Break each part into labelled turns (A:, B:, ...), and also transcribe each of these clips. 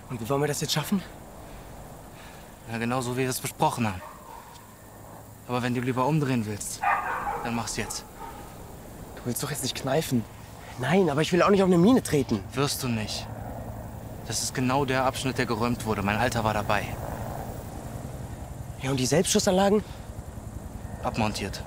A: Und wie wollen wir das jetzt schaffen?
B: Ja, genau so, wie wir es besprochen haben. Aber wenn du lieber umdrehen willst, dann mach's jetzt.
A: Du willst doch jetzt nicht kneifen. Nein, aber ich will auch nicht auf eine Mine treten.
B: Wirst du nicht. Das ist genau der Abschnitt, der geräumt wurde. Mein Alter war dabei.
A: Ja, und die Selbstschussanlagen?
B: Abmontiert.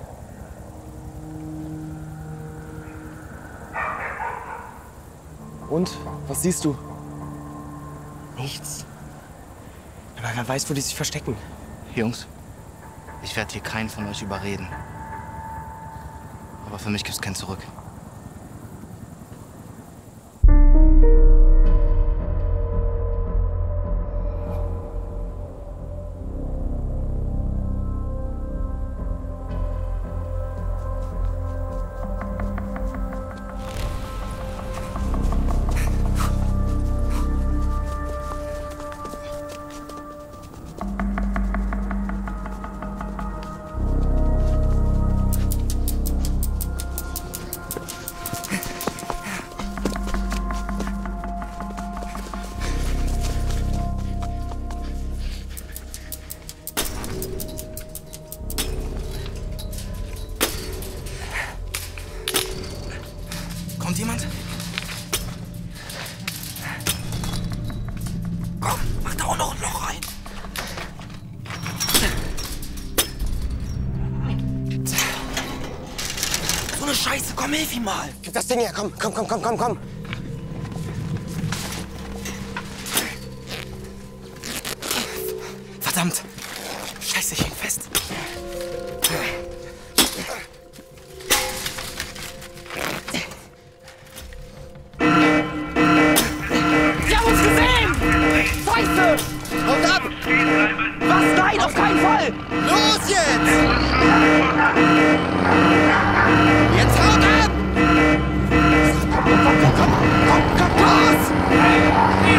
A: Und? Was siehst du? Nichts. Aber wer weiß, wo die sich verstecken.
B: Jungs, ich werde hier keinen von euch überreden. Aber für mich gibt's kein Zurück. Kommt jemand? Komm, mach da auch noch ein Loch rein. So eine Scheiße, komm, hilf ihm mal.
A: Gib das Ding her, komm.
B: Verdammt. Scheiße, ich häng fest.
A: Sie haben uns gesehen! Scheiße! Haut ab! Was? Nein, auf keinen Fall!
C: Los jetzt! Jetzt haut ab! Komm, los!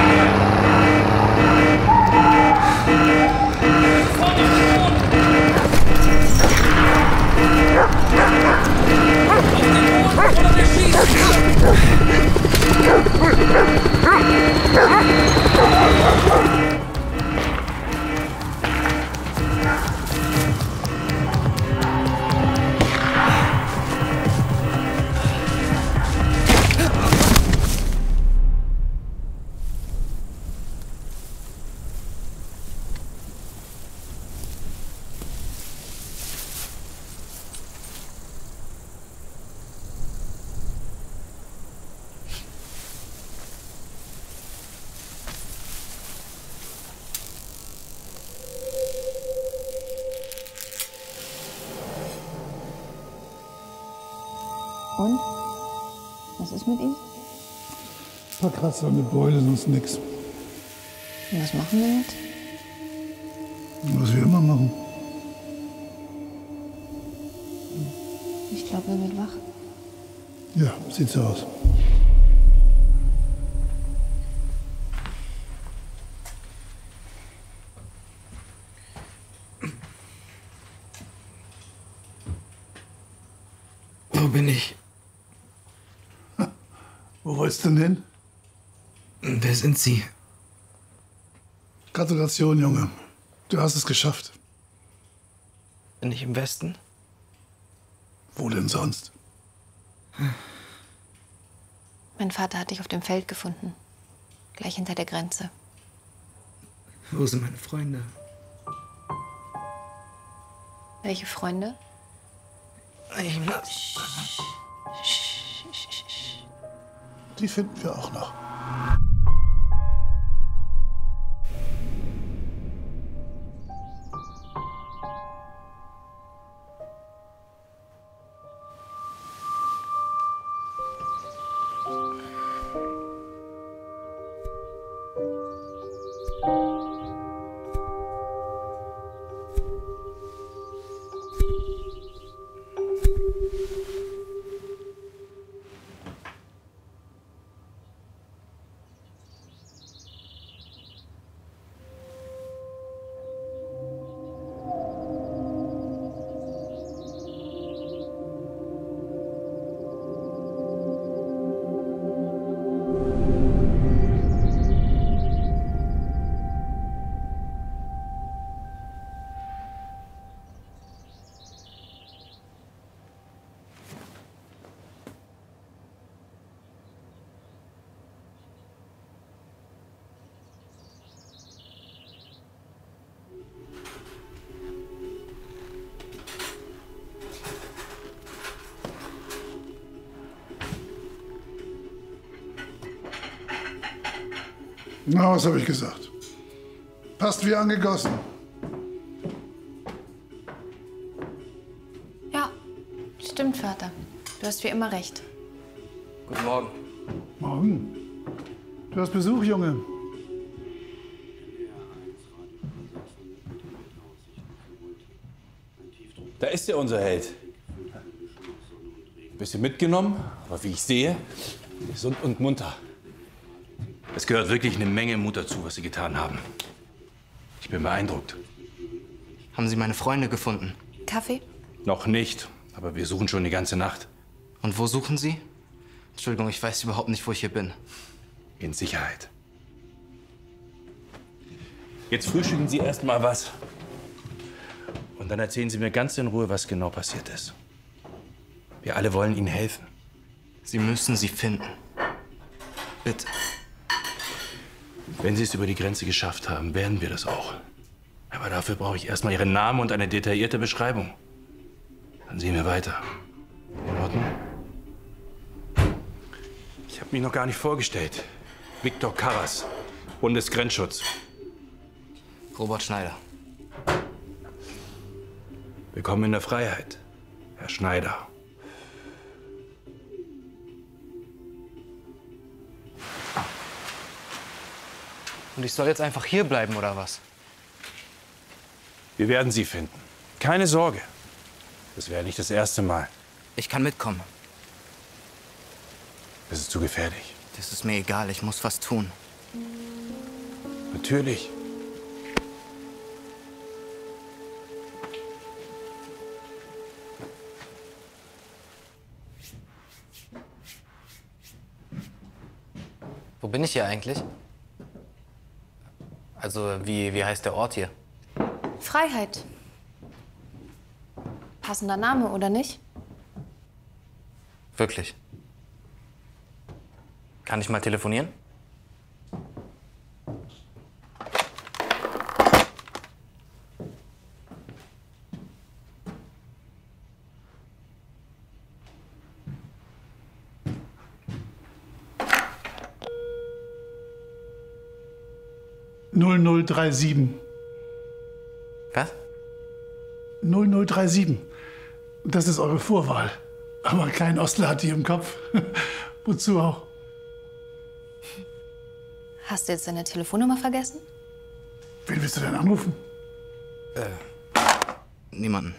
D: Und? Was ist mit ihm?
E: Ein paar Kratzer und eine Beule, sonst nix.
D: Und was machen wir jetzt?
E: Was wir immer machen.
D: Ich glaube, er wird wach.
E: Ja, sieht so aus.
B: Wo bin ich?
E: Wo wolltest du denn hin?
B: Wer sind Sie?
E: Gratulation, Junge. Du hast es geschafft.
B: Bin ich im Westen?
E: Wo denn sonst?
D: Mein Vater hat dich auf dem Feld gefunden. Gleich hinter der Grenze.
B: Wo sind meine Freunde?
D: Welche Freunde?
E: Die finden wir auch noch. Na, was habe ich gesagt? Passt wie angegossen.
D: Ja, stimmt, Vater. Du hast wie immer recht.
B: Guten Morgen.
E: Morgen. Du hast Besuch, Junge.
F: Da ist ja unser Held. Bisschen mitgenommen, aber wie ich sehe, gesund und munter. Es gehört wirklich eine Menge Mut dazu, was Sie getan haben. Ich bin beeindruckt.
B: Haben Sie meine Freunde gefunden?
D: Kaffee?
F: Noch nicht, aber wir suchen schon die ganze Nacht.
B: Und wo suchen Sie? Entschuldigung, ich weiß überhaupt nicht, wo ich hier bin.
F: In Sicherheit. Jetzt frühstücken Sie erst mal was. Und dann erzählen Sie mir ganz in Ruhe, was genau passiert ist. Wir alle wollen Ihnen helfen.
B: Sie müssen sie finden. Bitte.
F: Wenn Sie es über die Grenze geschafft haben, werden wir das auch. Aber dafür brauche ich erst mal Ihren Namen und eine detaillierte Beschreibung. Dann sehen wir weiter. In Ordnung? Ich habe mich noch gar nicht vorgestellt. Viktor Karas, Bundesgrenzschutz.
B: Robert Schneider.
F: Willkommen in der Freiheit, Herr Schneider.
B: Und ich soll jetzt einfach hier bleiben, oder was?
F: Wir werden Sie finden. Keine Sorge. Das wäre nicht das erste Mal.
B: Ich kann mitkommen.
F: Das ist zu gefährlich.
B: Das ist mir egal, ich muss was tun.
F: Natürlich.
B: Wo bin ich hier eigentlich? Also, wie heißt der Ort hier?
D: Freiheit. Passender Name, oder nicht?
B: Wirklich? Kann ich mal telefonieren?
E: .0037.
B: Was?
E: 0037. Das ist eure Vorwahl. Aber kein Ostler hat die im Kopf. Wozu auch?
D: Hast du jetzt deine Telefonnummer vergessen?
E: Wen willst du denn anrufen?
B: Niemanden.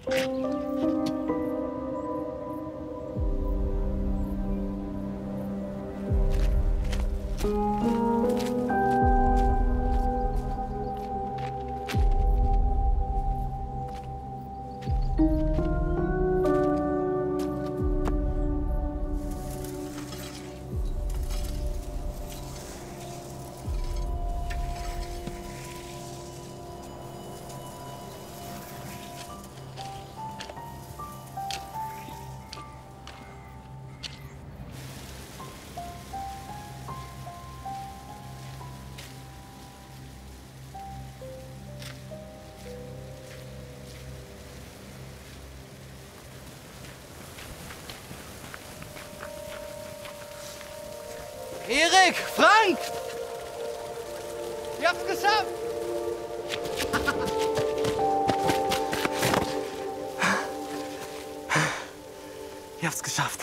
B: Erik! Frank! Ihr habt's geschafft!
A: Ihr habt's geschafft.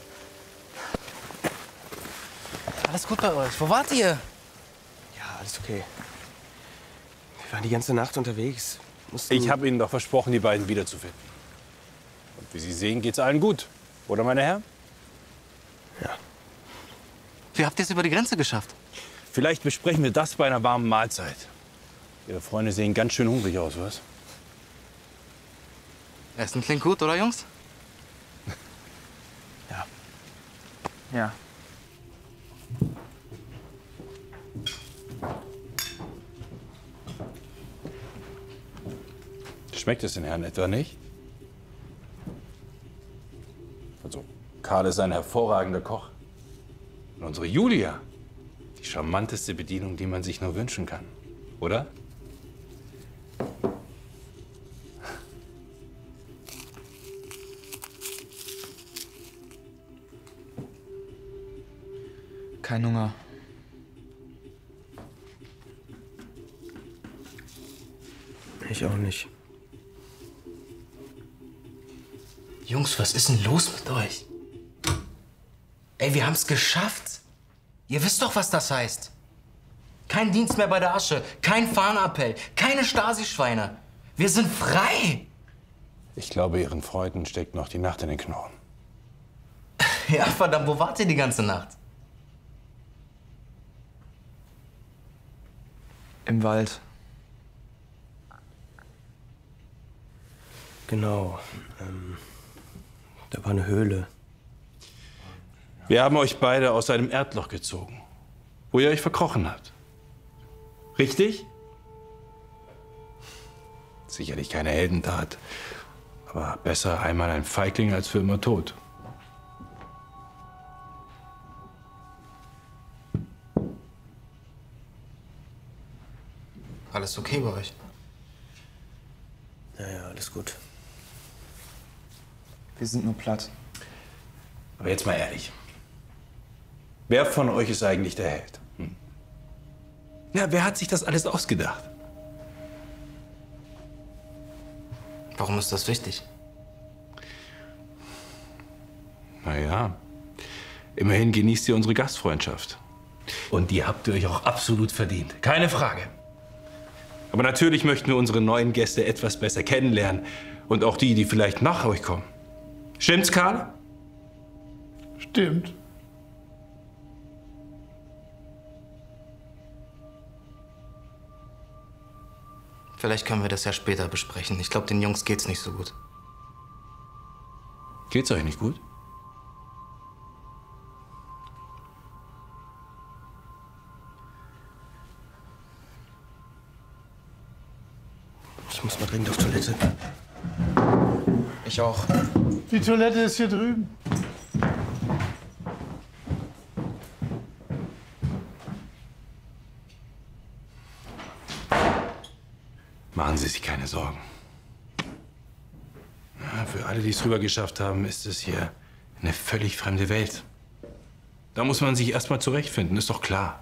B: Alles gut bei euch. Wo wart ihr?
A: Ja, alles okay. Wir waren die ganze Nacht unterwegs.
F: Ich habe Ihnen doch versprochen, die beiden wiederzufinden. Und wie Sie sehen, geht's allen gut. Oder, meine Herren?
A: Ja.
B: Wie habt ihr es über die Grenze geschafft?
F: Vielleicht besprechen wir das bei einer warmen Mahlzeit. Ihre Freunde sehen ganz schön hungrig aus, was?
B: Essen klingt gut, oder Jungs?
A: Ja. Ja.
F: Schmeckt es den Herrn etwa nicht? Also, Karl ist ein hervorragender Koch. Und unsere Julia, die charmanteste Bedienung, die man sich nur wünschen kann. Oder?
A: Kein Hunger. Ich auch nicht.
B: Jungs, was ist denn los mit euch? Ey, wir haben's geschafft. Ihr wisst doch, was das heißt. Kein Dienst mehr bei der Asche, kein Fahnenappell, keine Stasi-Schweine. Wir sind frei.
F: Ich glaube, Ihren Freunden steckt noch die Nacht in den Knochen.
B: Ja, verdammt, wo wart ihr die ganze Nacht?
A: Im Wald. Genau. Da war eine Höhle.
F: Wir haben euch beide aus einem Erdloch gezogen, wo ihr euch verkrochen habt. Richtig? Sicherlich keine Heldentat, aber besser einmal ein Feigling als für immer tot.
B: Alles okay bei euch?
A: Naja, alles gut. Wir sind nur platt.
F: Aber jetzt mal ehrlich. Wer von euch ist eigentlich der Held? Ja, wer hat sich das alles ausgedacht?
B: Warum ist das wichtig?
F: Naja, immerhin genießt ihr unsere Gastfreundschaft. Und die habt ihr euch auch absolut verdient. Keine Frage. Aber natürlich möchten wir unsere neuen Gäste etwas besser kennenlernen. Und auch die, die vielleicht nach euch kommen. Stimmt's, Karl?
E: Stimmt.
B: Vielleicht können wir das ja später besprechen. Ich glaube, den Jungs geht's nicht so gut.
F: Geht's euch nicht gut?
A: Ich muss mal dringend auf Toilette. Ich auch.
E: Die Toilette ist hier drüben.
F: Machen Sie sich keine Sorgen. Ja, für alle, die es rüber geschafft haben, ist es hier eine völlig fremde Welt. Da muss man sich erst mal zurechtfinden, ist doch klar.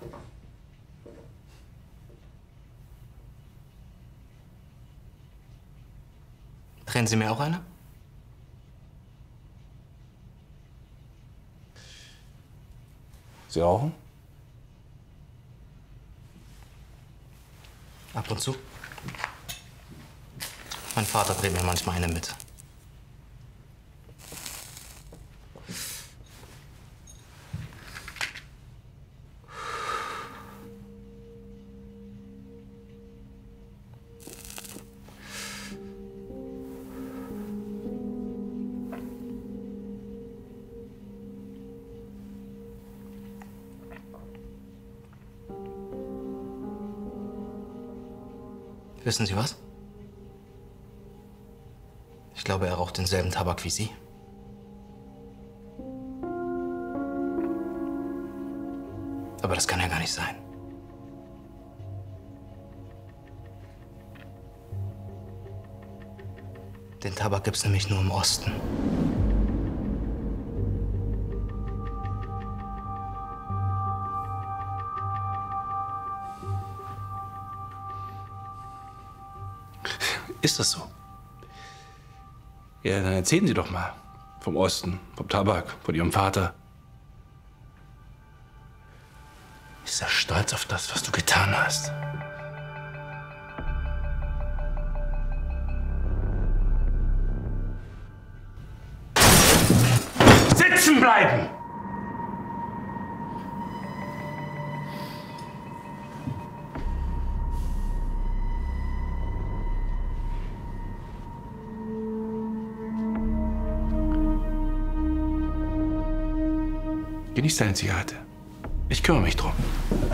B: Drehen Sie mir auch eine?
F: Sie rauchen?
B: Ab und zu. Mein Vater dreht mir manchmal eine mit. Wissen Sie was? Ich glaube, er raucht denselben Tabak wie Sie. Aber das kann ja gar nicht sein. Den Tabak gibt's nämlich nur im Osten.
F: Ist das so? Ja, dann erzählen Sie doch mal. Vom Osten, vom Tabak, von Ihrem Vater.
B: Ist er stolz auf das, was du getan hast?
F: Sitzen bleiben! Genieß deine Zigarette. Ich kümmere mich drum.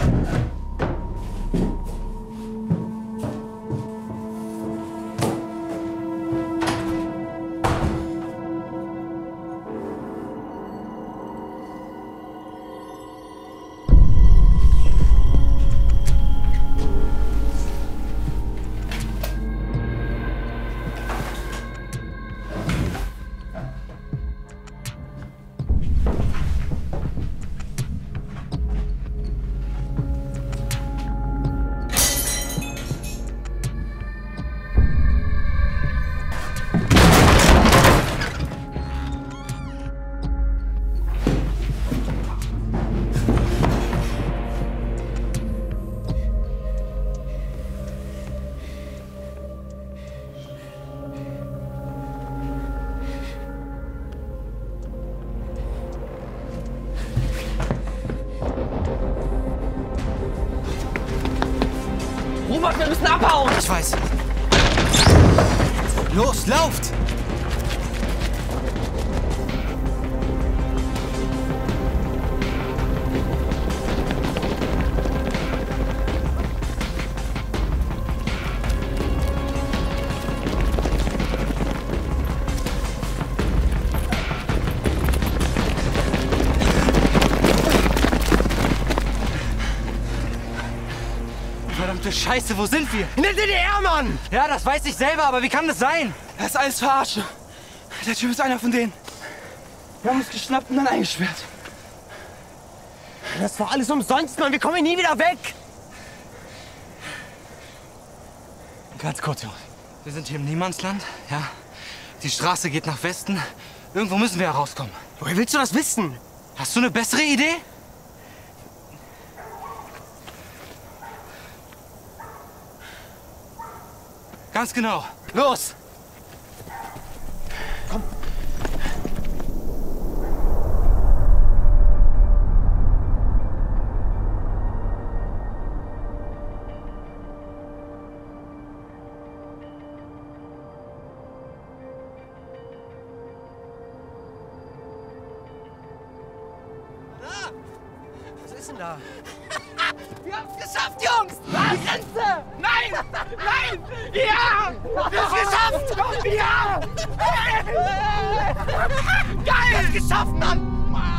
C: Robert, wir müssen abhauen!
B: Ich weiß.
C: Los, lauft!
B: Verdammte Scheiße, wo sind wir?
C: In der DDR, Mann!
B: Ja, das weiß ich selber, aber wie kann das sein?
C: Das ist alles verarsche. Der Typ ist einer von denen. Wir haben uns geschnappt und dann eingesperrt. Das war alles umsonst, Mann. Wir kommen hier nie wieder weg.
B: Ganz kurz, Jungs. Wir sind hier im Niemandsland, ja? Die Straße geht nach Westen. Irgendwo müssen wir ja rauskommen.
C: Woher willst du das wissen?
B: Hast du eine bessere Idee? Ganz genau.
C: Los!
B: Komm.
C: Was ist denn da? Wir haben's geschafft, Jungs! Was? Die Grenze! Nein! Nein! Ja! Wir haben's geschafft! Ja! Geil! Wir haben's geschafft, Mann!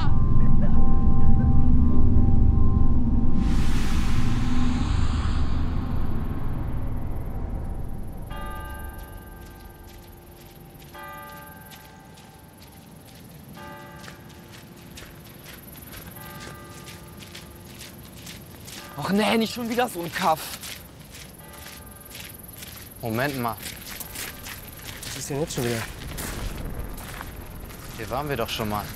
C: Och nee, nicht schon wieder so ein Kaff.
B: Moment mal.
C: Was ist denn jetzt schon wieder?
B: Hier waren wir doch schon mal.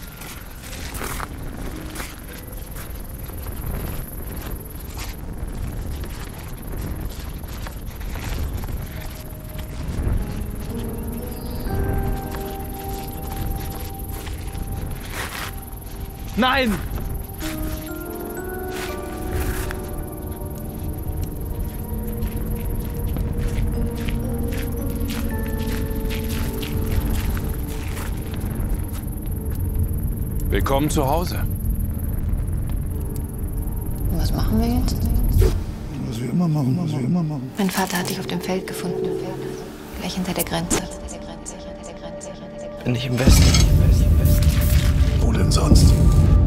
C: Nein!
F: Willkommen zu Hause.
D: Und was machen wir jetzt?
E: Was wir immer machen, was wir immer machen.
D: Mein Vater hat dich auf dem Feld gefunden. Gleich hinter der Grenze.
A: Bin ich im Westen?
E: Wo denn sonst?